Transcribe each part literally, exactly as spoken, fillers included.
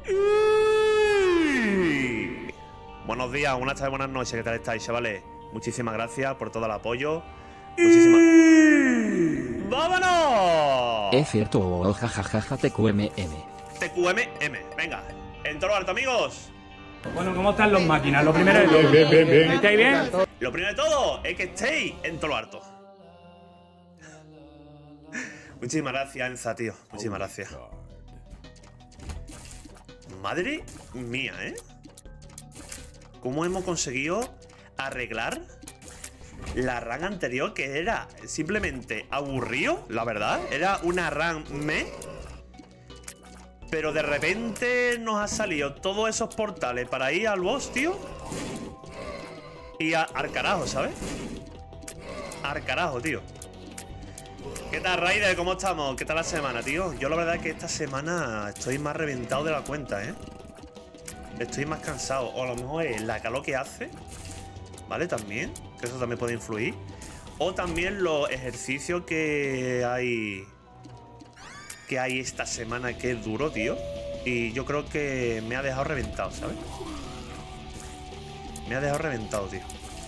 Buenos días, buenas tardes, buenas noches, ¿qué tal estáis, chavales? Muchísimas gracias por todo el apoyo. Muchísimas... ¡Vámonos! Es cierto, jajajaja, T Q M M. T Q M M, venga. En todo lo alto, amigos. Bueno, ¿cómo están los máquinas? Lo primero de todo. Bien, bien, bien. ¿Estáis bien? Lo primero de todo es que estéis en todo lo alto. Muchísimas gracias, Enza, tío. Muchísimas gracias. Madre mía, ¿eh? ¿Cómo hemos conseguido arreglar la run anterior, que era simplemente aburrido, la verdad? Era una run me. Pero de repente nos ha salido todos esos portales para ir al boss, tío. Y a, al carajo, ¿sabes? Al carajo, tío. ¿Qué tal, Raider? ¿Cómo estamos? ¿Qué tal la semana, tío? Yo la verdad es que esta semana estoy más reventado de la cuenta, ¿eh? Estoy más cansado. O a lo mejor es la calor que hace, ¿vale? También, que eso también puede influir. O también los ejercicios que hay Que hay esta semana, que es duro, tío. Y yo creo que me ha dejado reventado, ¿sabes? Me ha dejado reventado, tío.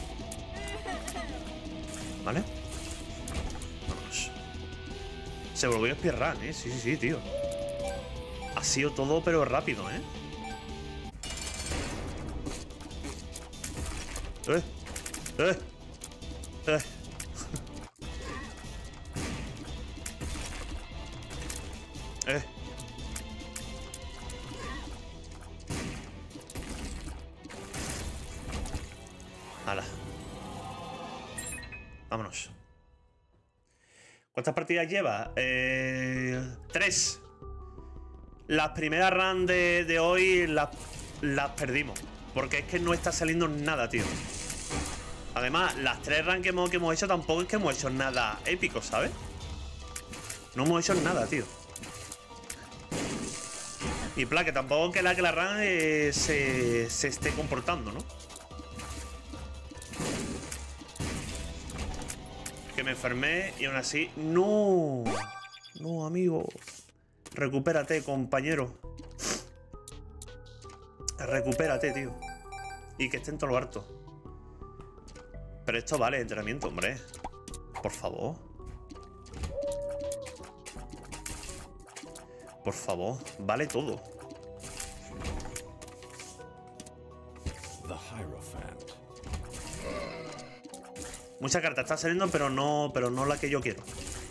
¿Vale? Vamos. Se volvió a speedrun, ¿eh? Sí, sí, sí, tío. Ha sido todo, pero rápido, ¿eh? Eh, eh, eh. Eh. Hala. Vámonos. ¿Cuántas partidas lleva? Eh, tres. Las primeras runs de, de hoy las, las perdimos. Porque es que no está saliendo nada, tío. Además, las tres runs que hemos, que hemos hecho tampoco es que hemos hecho nada épico, ¿sabes? No hemos hecho nada, tío. Y plan, que tampoco que la que la run eh, se, se esté comportando, ¿no? Que me enfermé y aún así... ¡No! No, amigo. Recupérate, compañero. Recupérate, tío. Y que esté en todo lo harto. Pero esto vale entrenamiento, hombre. Por favor. Por favor, vale todo. Mucha carta está saliendo, pero no, pero no la que yo quiero.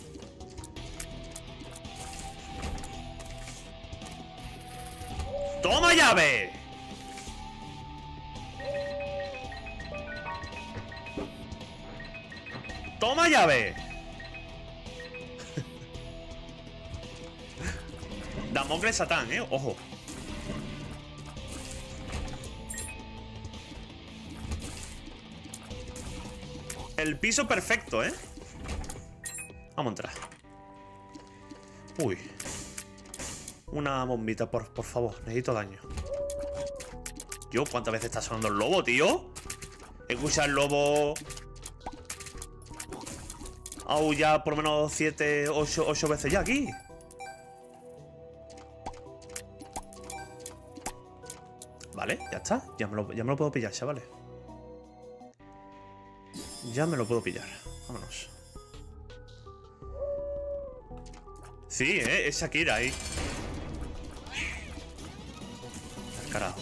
¡Toma llave! ¡Toma llave! Damocles Satán, eh, ojo. El piso perfecto, eh. Vamos a entrar. Uy. Una bombita, por, por favor. Necesito daño. Yo, ¿cuántas veces está sonando el lobo, tío? Escucha el lobo aullar por lo menos siete, ocho, ocho veces ya aquí. Vale, ya está. Ya me lo, ya me lo puedo pillar, chavales. Ya me lo puedo pillar. Vámonos. Sí, eh, es Shakira ahí. Al carajo.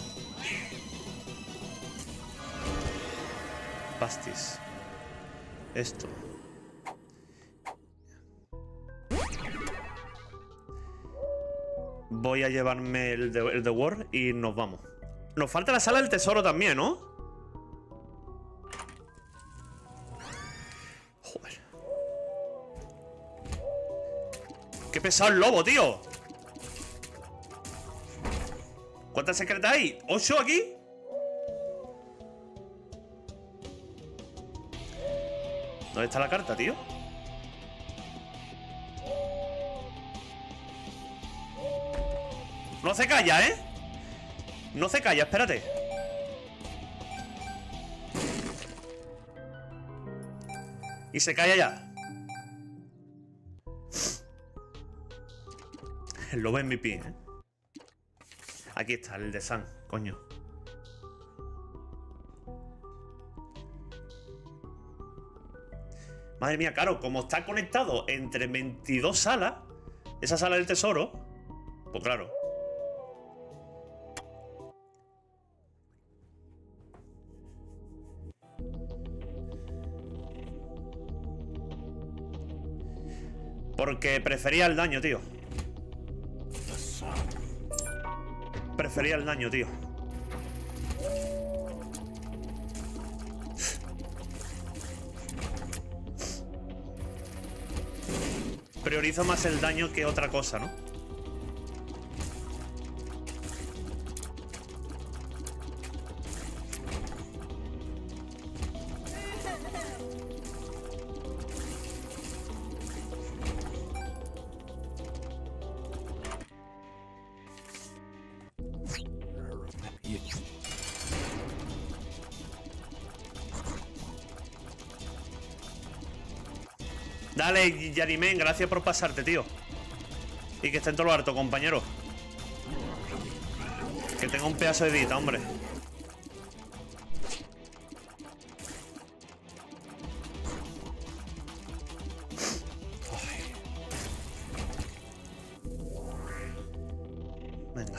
Pastis. Esto. Voy a llevarme el de, el de War y nos vamos. Nos falta la sala del tesoro también, ¿no? Joder. Qué pesado el lobo, tío. ¿Cuántas secretas hay? ¿Ocho aquí? ¿Dónde está la carta, tío? No se calla, ¿eh? No se calla, espérate. Y se calla ya. El lobo M V P, ¿eh? Aquí está, el de San, coño. Madre mía, claro, como está conectado entre veintidós salas, esa sala del tesoro, pues claro. Porque prefería el daño, tío. Prefería el daño, tío. Priorizo más el daño que otra cosa, ¿no? Dale, Yarimen, gracias por pasarte, tío. Y que esté en todo lo harto, compañero. Que tenga un pedazo de vida, hombre. Ay. Venga.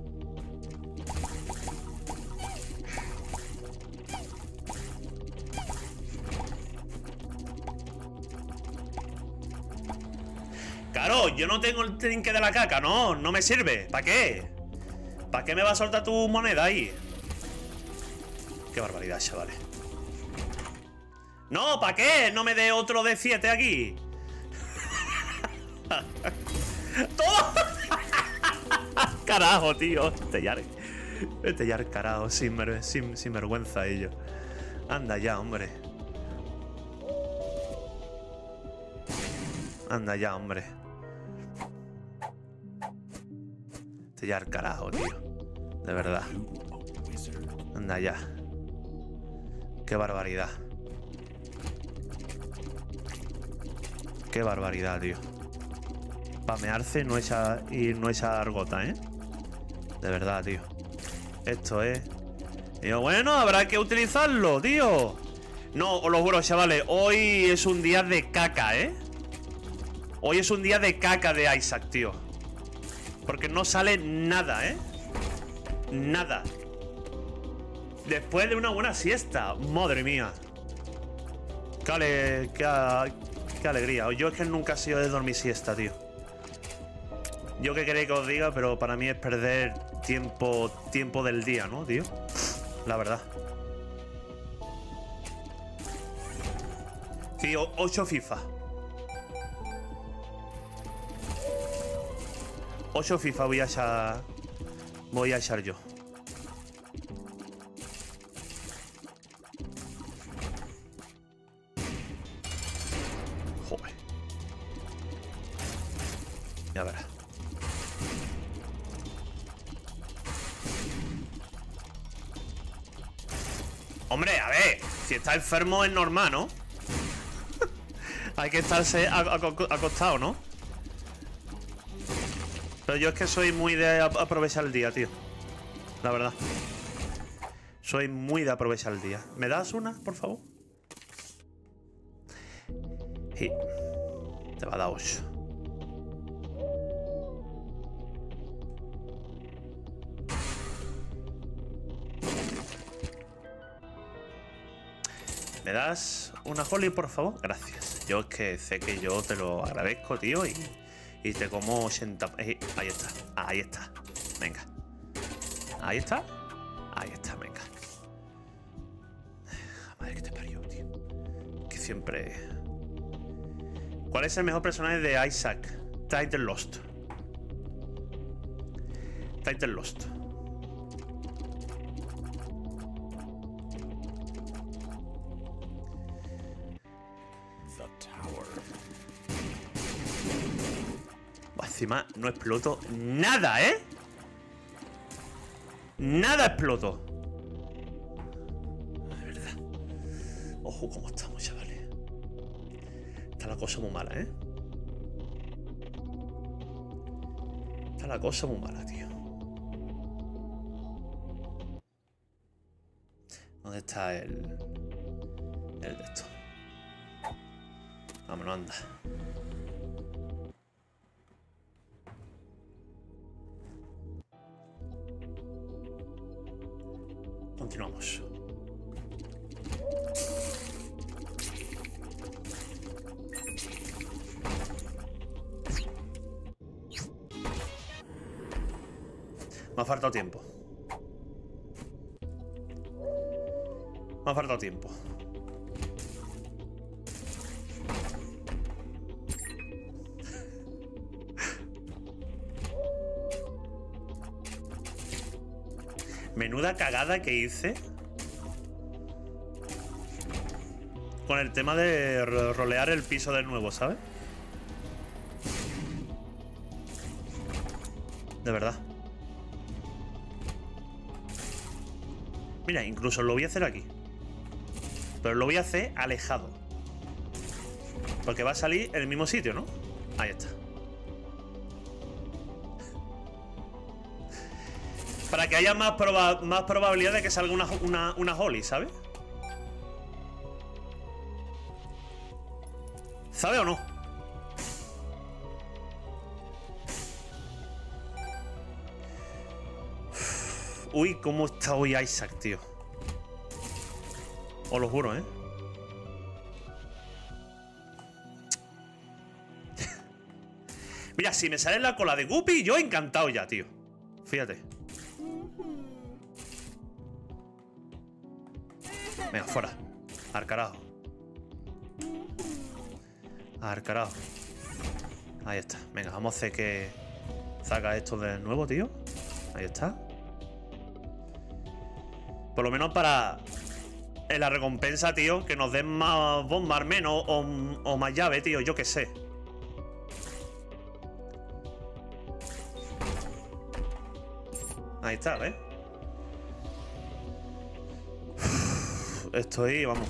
Claro, yo no tengo el trinque de la caca, no, no me sirve. ¿Para qué? ¿Para qué me va a soltar tu moneda ahí? Qué barbaridad, chavales. No, ¿para qué? No me dé otro de siete aquí. ¡Todo! Carajo, tío. Este ya, este ya, carajo, sin, sin, sin vergüenza ellos. Anda ya, hombre. Anda ya, hombre. Este ya el carajo, tío. De verdad. Anda ya. Qué barbaridad. Qué barbaridad, tío. Pamearse no esa y no esa argota, ¿eh? De verdad, tío. Esto es... Digo, bueno, habrá que utilizarlo, tío. No, os lo juro, chavales. Hoy es un día de caca, ¿eh? Hoy es un día de caca de Isaac, tío. Porque no sale nada, ¿eh? Nada. Después de una buena siesta. Madre mía. Qué, ale... qué, a... qué alegría. Yo es que nunca he sido de dormir siesta, tío. Yo qué queréis que os diga, pero para mí es perder tiempo, tiempo del día, ¿no, tío? La verdad. Sí, ocho FIFA. ocho FIFA voy a echar... Voy a echar yo. Joder. Ya verás. Hombre, a ver, si está enfermo es normal, ¿no? Hay que estarse acostado, ¿no? Pero yo es que soy muy de aprovechar el día, tío. La verdad. Soy muy de aprovechar el día. ¿Me das una, por favor? Sí. Te va a dar ocho. ¿Me das una Holly, por favor? Gracias. Yo es que sé que yo te lo agradezco, tío, y, y te como ochenta... Eh, ahí está, ahí está. Venga. Ahí está. Ahí está, venga. Madre que te parió, tío. Que siempre... ¿Cuál es el mejor personaje de Isaac? Titan Lost. Titan Lost. Encima no exploto nada, ¿eh? Nada exploto. De verdad. Ojo cómo estamos, chavales. Está la cosa muy mala, ¿eh? Está la cosa muy mala, tío. ¿Dónde está el... el de esto? Vámonos, anda. Continuamos. Me ha faltado tiempo. Me ha faltado tiempo. Menuda cagada que hice con el tema de rolear el piso de nuevo, ¿sabes? De verdad. Mira, incluso lo voy a hacer aquí. Pero lo voy a hacer alejado. Porque va a salir en el mismo sitio, ¿no? Ahí está. Para que haya más, proba más probabilidad de que salga una, una, una Holly, ¿sabes? ¿Sabe o no? Uy, cómo está hoy Isaac, tío. Os lo juro, ¿eh? Mira, si me sale la cola de Guppy, yo encantado ya, tío. Fíjate. Venga, fuera. Al carajo. Al carajo. Ahí está. Venga, vamos a hacer que saca esto de nuevo, tío. Ahí está. Por lo menos para en la recompensa, tío, que nos den más bombas, menos o, o más llave, tío. Yo qué sé. Ahí está, ¿ves? Estoy, vamos.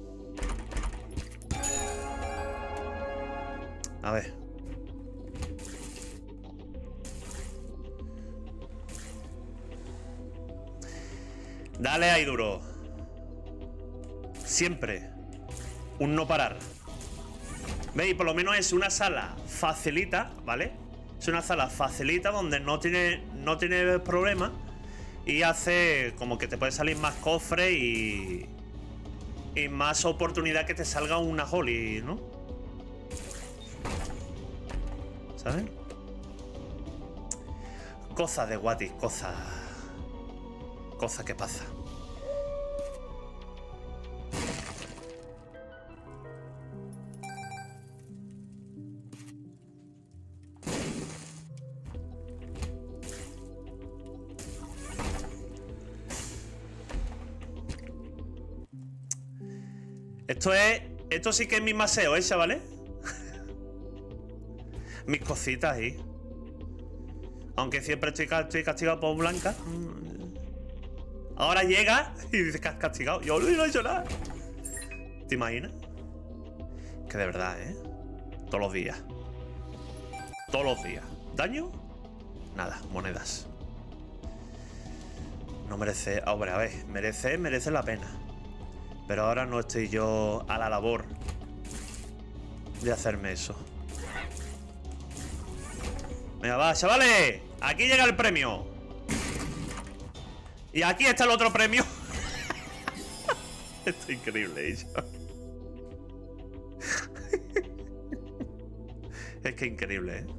A ver. Dale ahí duro. Siempre. Un no parar. ¿Veis? Por lo menos es una sala facilita, ¿vale? Es una sala facilita donde no tiene, no tiene problema. Y hace como que te puede salir más cofre y... Y más oportunidad que te salga una Holly, ¿no? ¿Sabes? Cosas de Watis, cosas... Cosas que pasa. Esto es... Esto sí que es mi maseo, ¿eh, chavales? Mis cositas ahí. Aunque siempre estoy, estoy castigado por Blanca. Ahora llega y dice que has castigado. Yo no he hecho nada. ¿Te imaginas? Que de verdad, ¿eh? Todos los días. Todos los días. ¿Daño? Nada, monedas. No merece... Hombre, a ver, merece, merece la pena. Pero ahora no estoy yo a la labor de hacerme eso. Venga, va, chavales. Aquí llega el premio. Y aquí está el otro premio. Esto es increíble, eso. Es que increíble, ¿eh?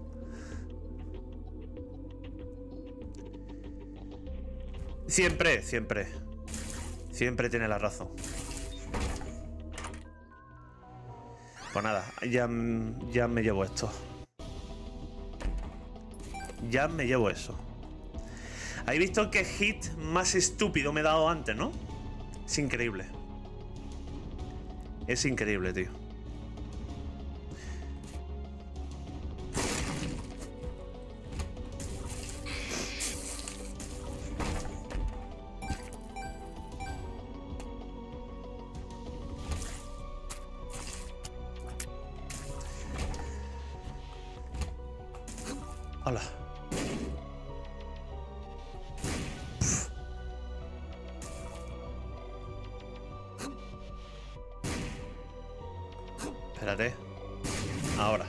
Siempre, siempre. Siempre tiene la razón. Pues nada, ya, ya me llevo esto. Ya me llevo eso. ¿Habéis visto qué hit más estúpido me he dado antes, no? Es increíble. Es increíble, tío. Hola. Espérate. Ahora.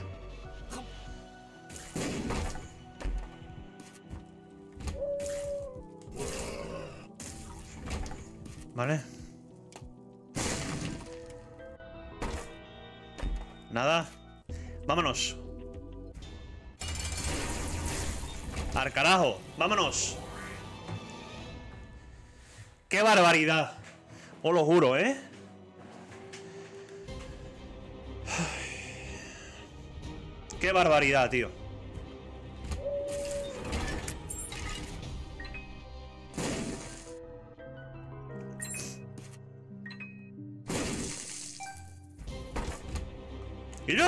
Vale. Nada. Vámonos. Al carajo. Vámonos. ¡Qué barbaridad! Os lo juro, ¿eh? ¡Qué barbaridad, tío! ¡Mira!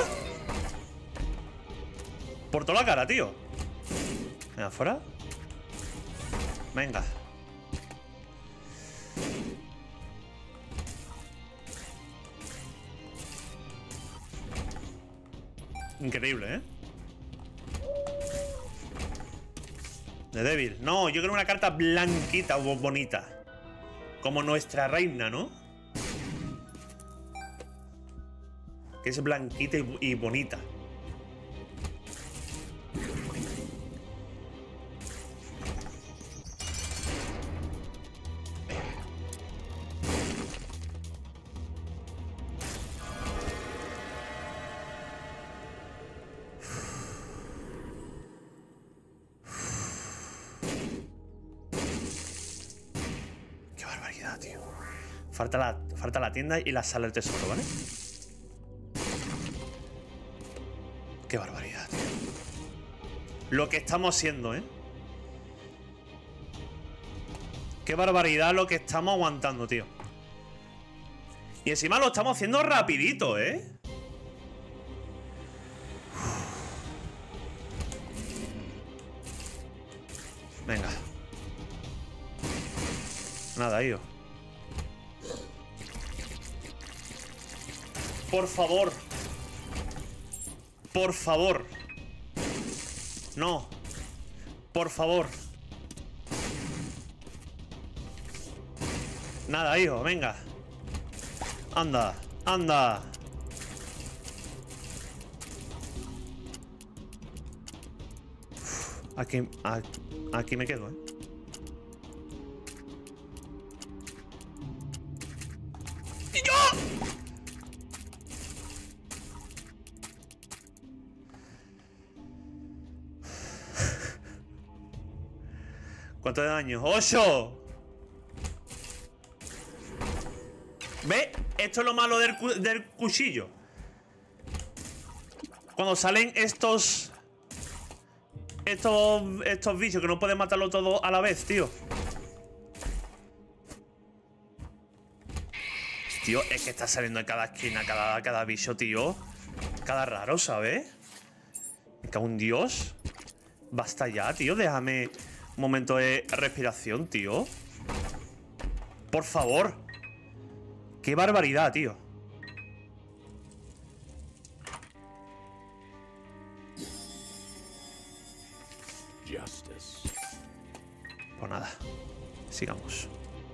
Por toda la cara, tío. Venga, fuera. Venga. Increíble, ¿eh? De débil. No, yo quiero una carta blanquita o bonita. Como nuestra reina, ¿no? Que es blanquita y, y bonita. Qué barbaridad, tío. Falta la, falta la tienda y la sala del tesoro, ¿vale? Qué barbaridad, tío. Lo que estamos haciendo, ¿eh? Qué barbaridad lo que estamos aguantando, tío. Y encima lo estamos haciendo rapidito, ¿eh? Venga. Nada, tío. Por favor. Por favor. No. Por favor. Nada, hijo, venga. Anda, anda. Uf, aquí, aquí me quedo, ¿eh? ¡Y yo! ¿Cuánto de daño? ¡Ocho! ¿Ve? Esto es lo malo del, cu del cuchillo. Cuando salen estos... Estos... Estos bichos que no pueden matarlo todo a la vez, tío. Tío, es que está saliendo de cada esquina, cada, cada bicho, tío. Cada raro, ¿sabes? Me cago en Dios. Basta ya, tío. Déjame un momento de respiración, tío. Por favor. Qué barbaridad, tío. Justice. Pues nada. Sigamos.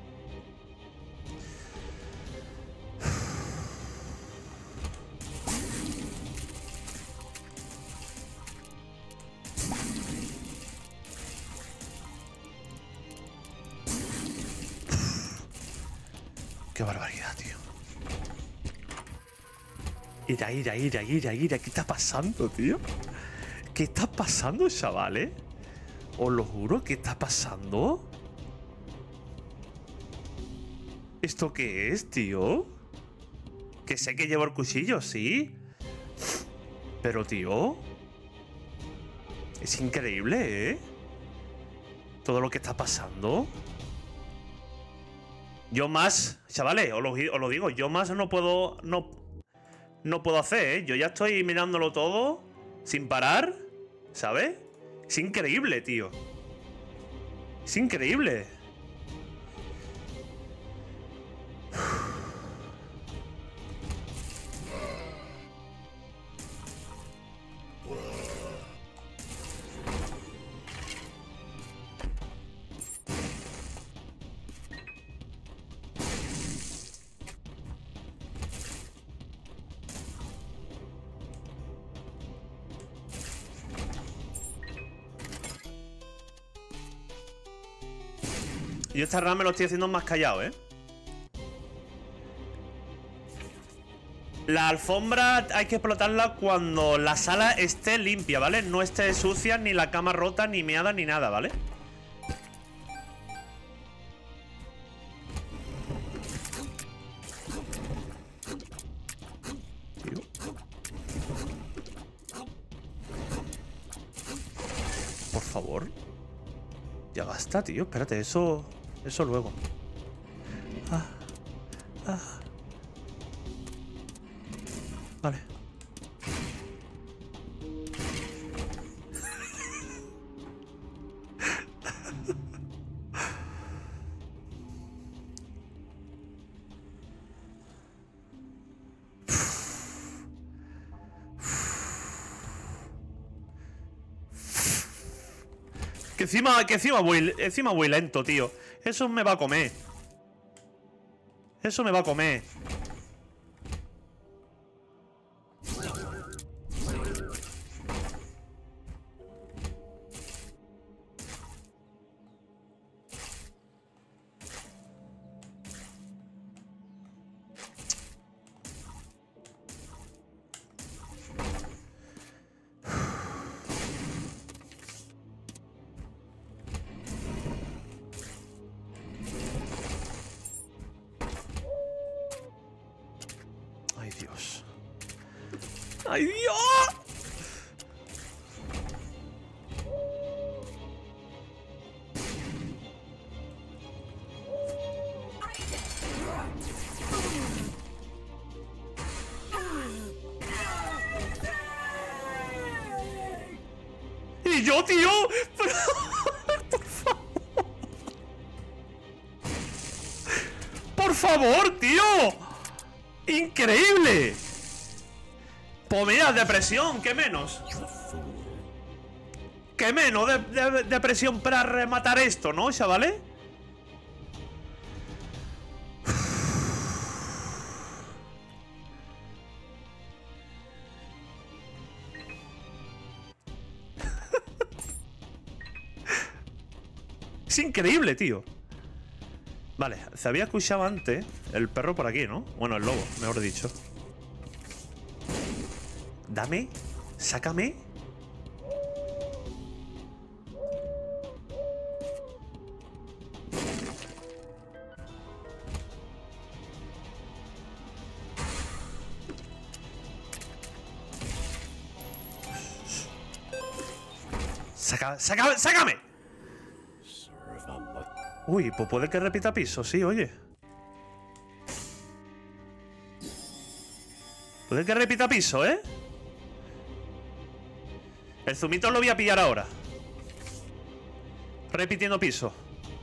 Qué barbaridad, tío. Ira, ira, ira, ira, ira. ¿Qué está pasando, tío? ¿Qué está pasando, chavales? Os lo juro, ¿qué está pasando? ¿Esto qué es, tío? Que sé que llevo el cuchillo, sí. Pero, tío... Es increíble, ¿eh? Todo lo que está pasando. Yo más, chavales, os lo, os lo digo, yo más no puedo, no, no puedo hacer, ¿eh? Yo ya estoy mirándolo todo sin parar, ¿sabes? Es increíble, tío. Es increíble. Yo esta run me lo estoy haciendo más callado, ¿eh? La alfombra hay que explotarla cuando la sala esté limpia, ¿vale? No esté sucia, ni la cama rota, ni meada, ni nada, ¿vale? Tío. Por favor. Ya basta, tío. Espérate, eso... Eso luego. Ah. Ah. Vale. Que encima, que encima voy, encima voy lento, tío. Eso me va a comer. Eso me va a comer. Ay, Dios. ¡Ay, Dios! ¿Y yo, tío? Por favor. Por favor, tío. ¡Increíble! Pues mira, depresión, ¿qué menos? ¿Qué menos de, de, depresión para rematar esto, ¿no, chavales? Es increíble, tío. Vale, se había escuchado antes el perro por aquí, ¿no? Bueno, el lobo, mejor dicho. Dame, sácame. Saca, sácame, sácame. Uy, pues puede que repita piso, sí, oye. Puede que repita piso, ¿eh? El zumito lo voy a pillar ahora. Repitiendo piso.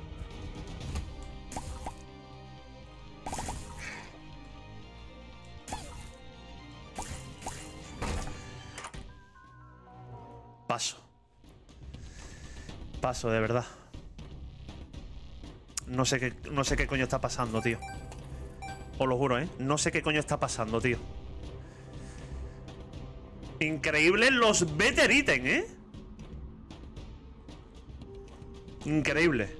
Paso. Paso, de verdad. No sé qué, no sé qué coño está pasando, tío. Os lo juro, ¿eh? No sé qué coño está pasando, tío. Increíble los better ítem, ¿eh? Increíble.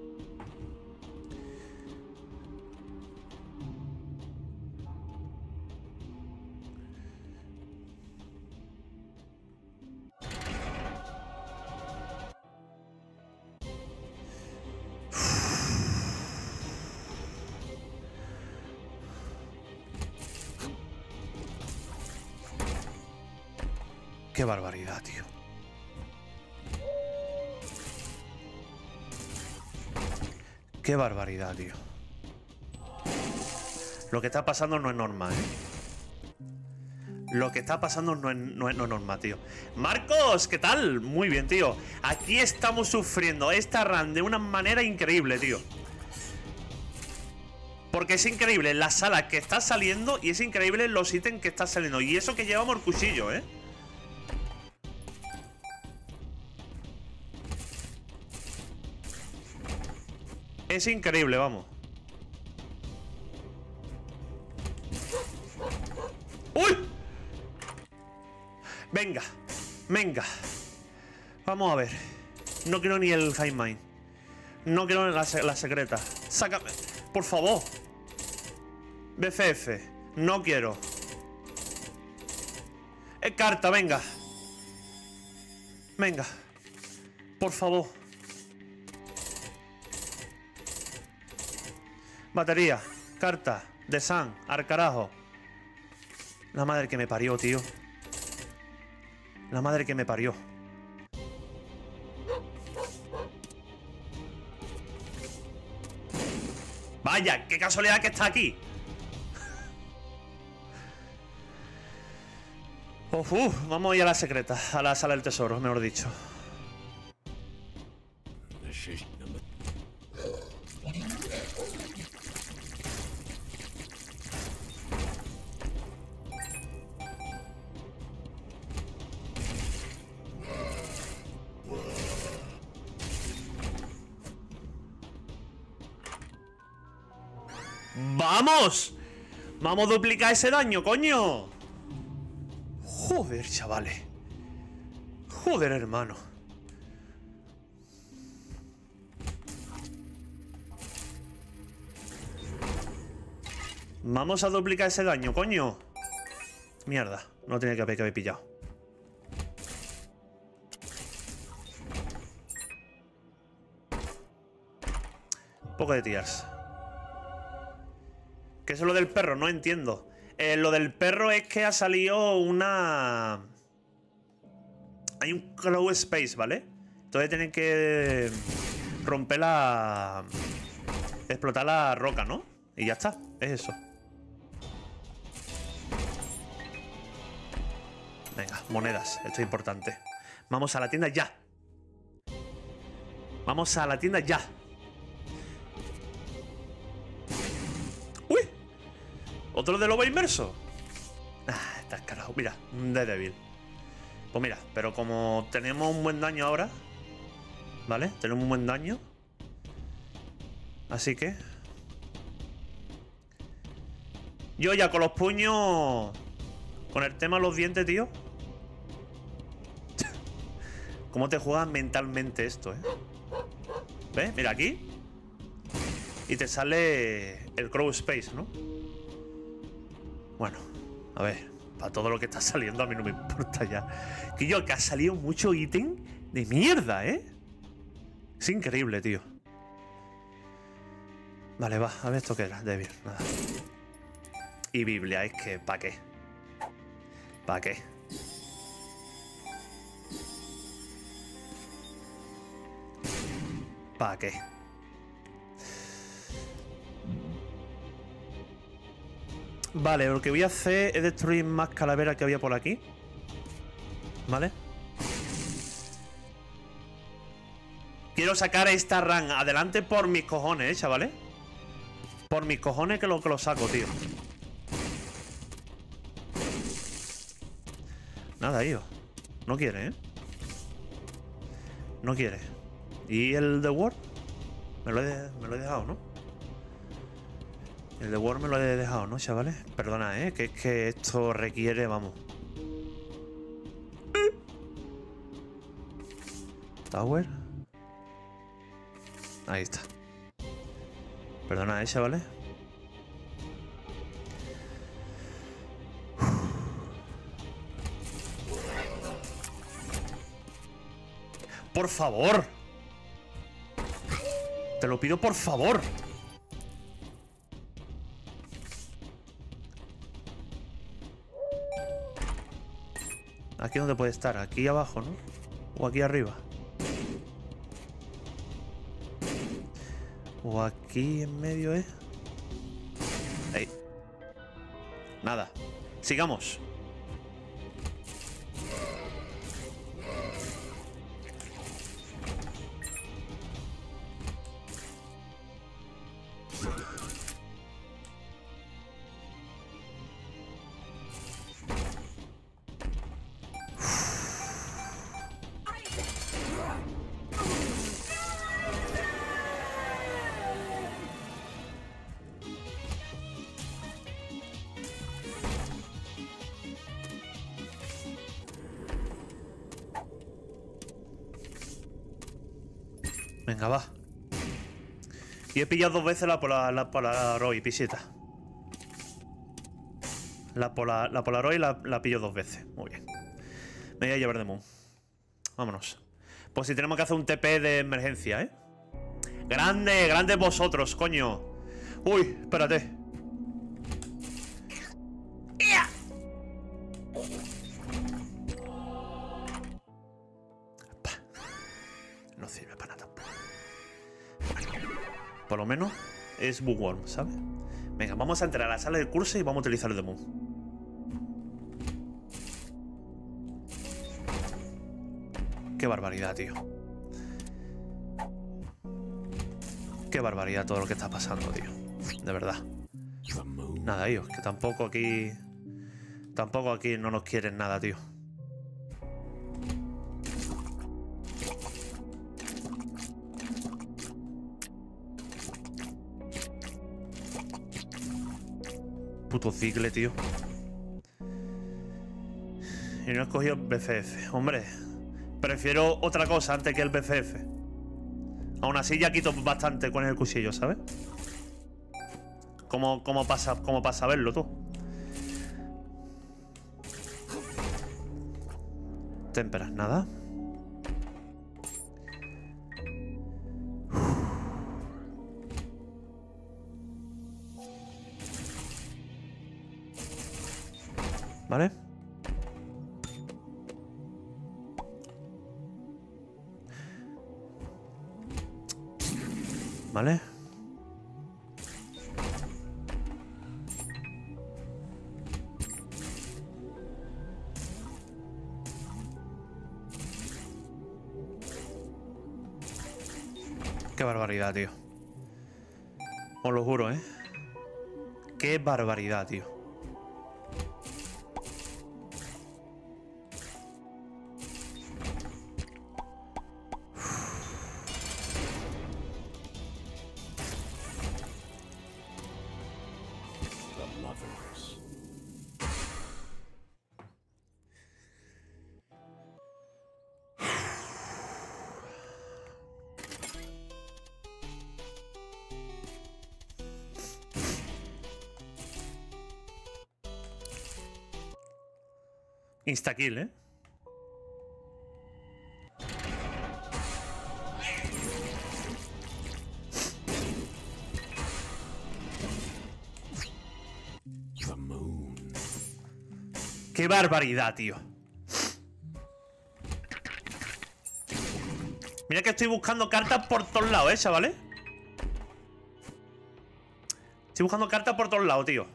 Qué barbaridad, tío. Qué barbaridad, tío. Lo que está pasando no es normal, ¿eh? Lo que está pasando no es, no es, no es normal, tío. Marcos, ¿qué tal? Muy bien, tío. Aquí estamos sufriendo esta run de una manera increíble, tío. Porque es increíble la sala que está saliendo y es increíble los ítems que está saliendo. Y eso que llevamos el cuchillo, ¿eh? Es increíble, vamos. ¡Uy! Venga, venga. Vamos a ver. No quiero ni el high mind. No quiero la, la secreta. Sácame. Por favor. B F F. No quiero. Es carta, venga. Venga. Por favor. Batería. Carta. De San. Al carajo. La madre que me parió, tío. La madre que me parió. Vaya, qué casualidad que está aquí. Uf, uf, vamos a ir a la secreta, a la sala del tesoro, mejor dicho. ¡Vamos! Vamos a duplicar ese daño, coño. Joder, chavales. Joder, hermano. Vamos a duplicar ese daño, coño. Mierda, no tenía que haber, que haber pillado. Un poco de tears. ¿Qué es lo del perro? No entiendo. Eh, lo del perro es que ha salido una... Hay un Claw Space, ¿vale? Entonces tienen que romper la... explotar la roca, ¿no? Y ya está, es eso. Venga, monedas, esto es importante. Vamos a la tienda ya. Vamos a la tienda ya. ¡Uy! ¿Otro de lobo inmerso? Ah, está carajo. Mira, un de débil. Pues mira, pero como tenemos un buen daño ahora, ¿vale? Tenemos un buen daño. Así que... yo ya con los puños... con el tema de los dientes, tío. ¿Cómo te juegas mentalmente esto, eh? ¿Ves? Mira aquí. Y te sale el Crow Space, ¿no? Bueno, a ver. Para todo lo que está saliendo a mí no me importa ya. Que yo, que ha salido mucho ítem de mierda, ¿eh? Es increíble, tío. Vale, va. A ver esto qué era. Débil, nada. Y Biblia, es que, ¿para qué? ¿Para qué? ¿Para qué? Vale, lo que voy a hacer es destruir más calaveras que había por aquí. ¿Vale? Quiero sacar esta run adelante por mis cojones, ¿eh, chavales? Por mis cojones que lo, que lo saco, tío. Nada, tío. No quiere, ¿eh? No quiere. ¿Y el The War? Me lo he, me lo he dejado, ¿no? El The War me lo he dejado, ¿no, chavales? Perdona, ¿eh? Que es que esto requiere, vamos. Tower. Ahí está. Perdona, ¿eh, chavales? ¡Por favor! Te lo pido, por favor. ¿Aquí dónde puede estar? Aquí abajo, ¿no? O aquí arriba. O aquí en medio, ¿eh? Ahí. Nada. Sigamos. Venga, va. Y he pillado dos veces la, pola, la Polaroid, pisita. La, pola, la Polaroid la, la pillo dos veces. Muy bien. Me voy a llevar de Moon. Vámonos. Pues si tenemos que hacer un T P de emergencia, ¿eh? Grande, grande vosotros, coño. Uy, espérate. ¡Ia! No sirve para nada. Por lo menos es bookworm, ¿sabes? Venga, vamos a entrar a la sala del curso y vamos a utilizar el Demon. Qué barbaridad, tío. Qué barbaridad todo lo que está pasando, tío. De verdad. Nada, tío. Que tampoco aquí... Tampoco aquí no nos quieren nada, tío. Puto cicle, tío. Y no he escogido el B C F. Hombre, prefiero otra cosa antes que el B C F. Aún así ya quito bastante con el cuchillo, ¿sabes? ¿Cómo, cómo pasa, cómo pasa a verlo tú? Témperas, nada. ¿Vale? ¿Vale? Qué barbaridad, tío. Os lo juro, ¿eh? Qué barbaridad, tío. Instakill, ¿eh? ¡Qué barbaridad, tío! Mira que estoy buscando cartas por todos lados, ¿eh, chavales? Estoy buscando cartas por todos lados, tío.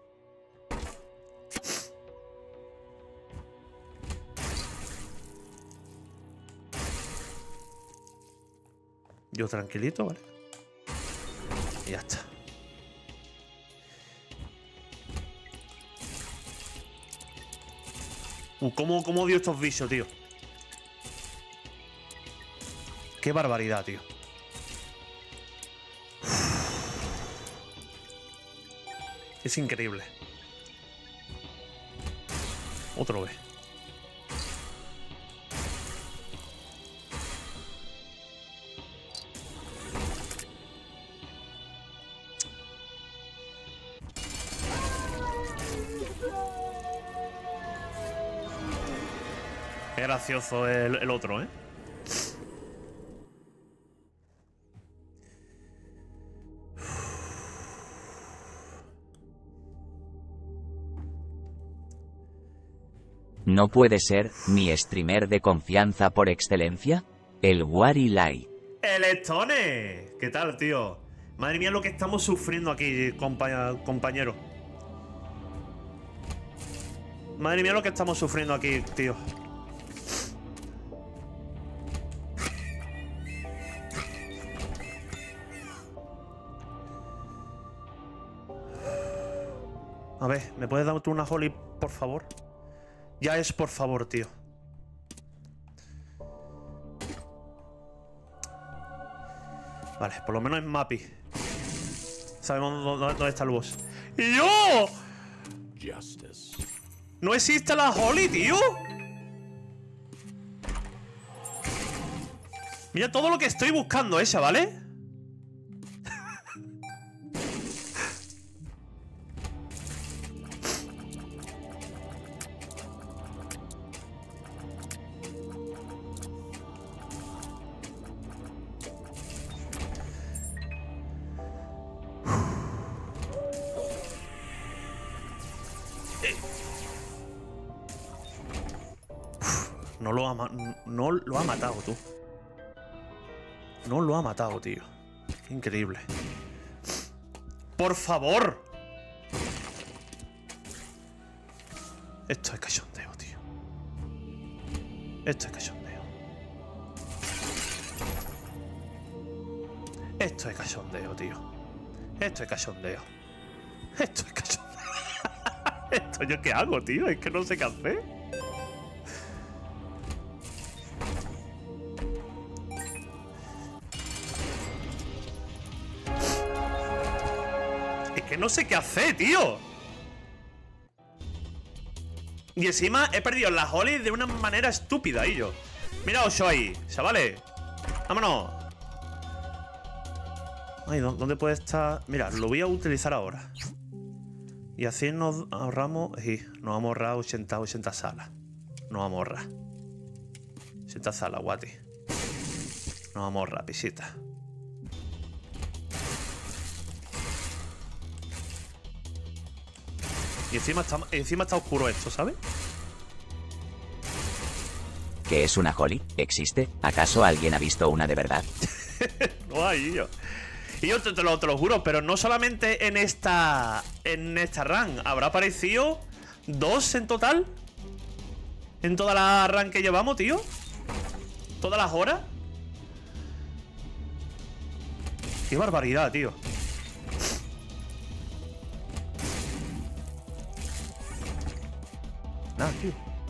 Yo tranquilito, ¿vale? Y ya está. Uh, ¿cómo, cómo odio estos bichos, tío? Qué barbaridad, tío. Es increíble. Otro B. Es gracioso el, el otro, ¿eh? ¿No puede ser mi streamer de confianza por excelencia? El Warilai. ¡El Stone! ¿Qué tal, tío? Madre mía lo que estamos sufriendo aquí, compa compañero. Madre mía lo que estamos sufriendo aquí, tío. A ver, ¿me puedes dar tú una Holly, por favor? Ya es por favor, tío. Vale, por lo menos en Mappy sabemos dónde, dónde está el boss. ¡Y yo! No existe la Holly, tío. Mira todo lo que estoy buscando esa, ¿vale? No lo ha, no lo ha matado, tú. No lo ha matado, tío. Increíble. ¡Por favor! Esto es cachondeo, tío. Esto es cachondeo. Esto es cachondeo, tío. Esto es cachondeo. Esto es cachondeo. ¿Esto yo qué hago, tío? Es que no sé qué hacer. Es que no sé qué hacer, tío. Y encima he perdido las Holly de una manera estúpida, y yo. Mira, Osho ahí, chavales. Vámonos. Ay, ¿dónde puede estar? Mira, lo voy a utilizar ahora. Y así nos ahorramos. Sí, nos vamos a ahorrar ochenta, ochenta salas. Nos vamos a ahorrar ochenta salas, guati. Nos vamos a ahorrar, pisita. Y encima está, encima está oscuro esto, ¿sabes? ¿Qué es una Holly? ¿Existe? ¿Acaso alguien ha visto una de verdad? No hay, yo. Y yo te, te, lo, te lo juro, pero no solamente en esta en esta run. Habrá aparecido dos en total. En toda la run que llevamos, tío. Todas las horas. Qué barbaridad, tío. Nada, tío.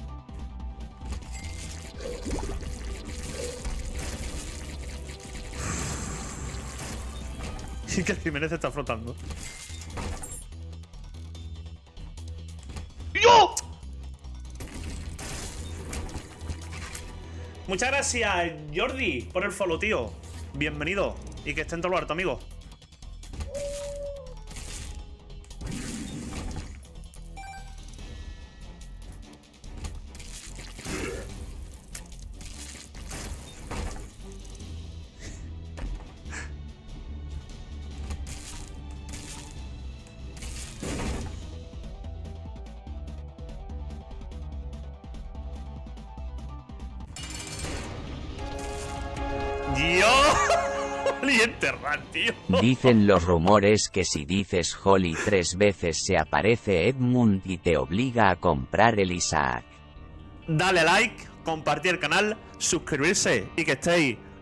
Sí que el Jiménez se está frotando. ¡Yo! Muchas gracias, Jordi, por el follow, tío. Bienvenido. Y que esté en todo lo harto, amigo. Y enterrar, tío. Dicen los rumores que si dices Holly tres veces se aparece Edmund y te obliga a comprar el Isaac. Dale like, compartir el canal, suscribirse y que estéis